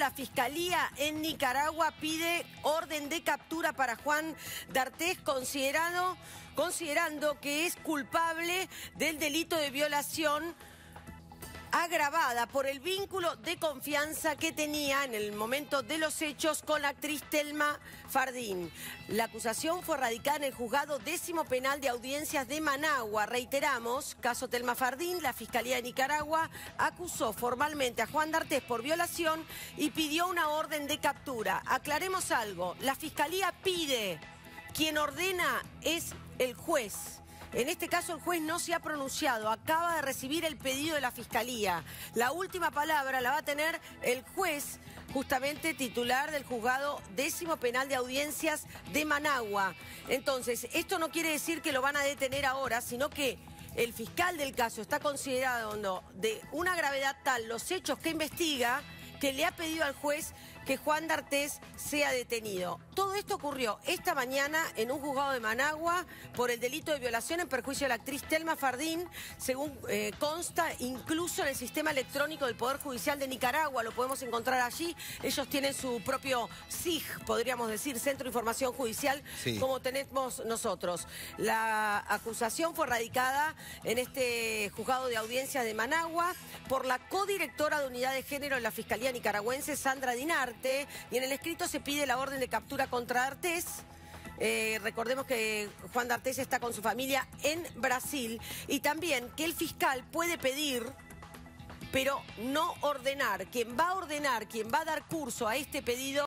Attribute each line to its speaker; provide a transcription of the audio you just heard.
Speaker 1: la Fiscalía en Nicaragua pide orden de captura para Juan D'Artés, considerando que es culpable del delito de violación agravada por el vínculo de confianza que tenía en el momento de los hechos con la actriz Telma Fardín. La acusación fue radicada en el juzgado 10º penal de audiencias de Managua. Reiteramos, caso Telma Fardín, la Fiscalía de Nicaragua acusó formalmente a Juan D'Artés por violación y pidió una orden de captura. Aclaremos algo, la Fiscalía pide, quien ordena es el juez. En este caso el juez no se ha pronunciado, acaba de recibir el pedido de la Fiscalía. La última palabra la va a tener el juez, justamente titular del juzgado 10º penal de audiencias de Managua. Entonces, esto no quiere decir que lo van a detener ahora, sino que el fiscal del caso está considerando de una gravedad tal los hechos que investiga, que le ha pedido al juez que Juan D'Artés sea detenido. Todo esto ocurrió esta mañana en un juzgado de Managua por el delito de violación en perjuicio de la actriz Telma Fardín, según consta incluso en el sistema electrónico del Poder Judicial de Nicaragua. Lo podemos encontrar allí. Ellos tienen su propio SIJ, podríamos decir, Centro de Información Judicial, sí, como tenemos nosotros. La acusación fue radicada en este juzgado de audiencias de Managua por la codirectora de Unidad de Género de la Fiscalía nicaragüense, Sandra Dinarte, y en el escrito se pide la orden de captura contra D'Artés. Recordemos que Juan D'Artés está con su familia en Brasil, y también que el fiscal puede pedir, pero no ordenar. Quien va a ordenar, quien va a dar curso a este pedido